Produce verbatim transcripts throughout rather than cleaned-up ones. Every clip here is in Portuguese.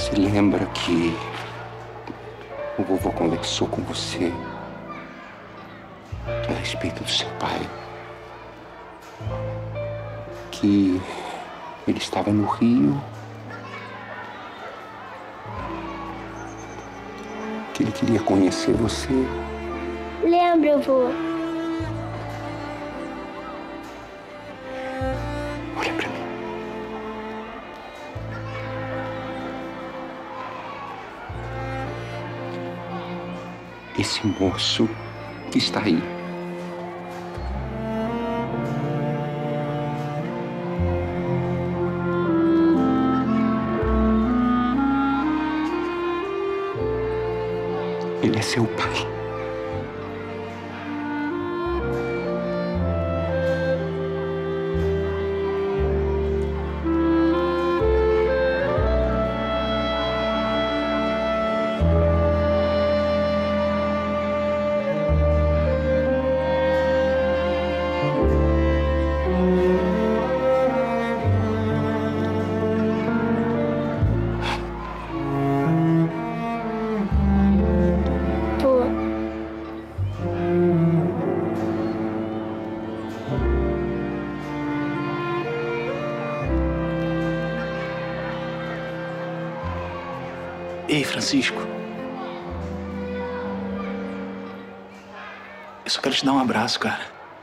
se lembra que o vovô conversou com você a respeito do seu pai? Que ele estava no Rio, que ele queria conhecer você. Lembra, vô? Olha pra mim. Esse moço que está aí. Ele é seu pai. Ei, Francisco. Eu só quero te dar um abraço, cara.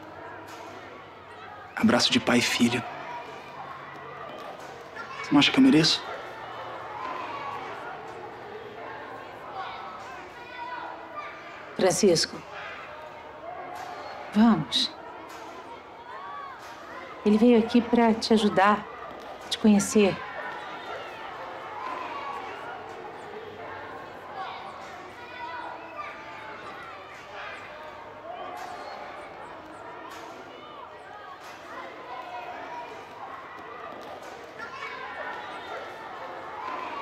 Abraço de pai e filho. Você não acha que eu mereço? Francisco. Vamos. Ele veio aqui pra te ajudar, te conhecer.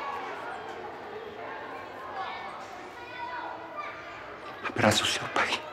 Abraça o seu pai.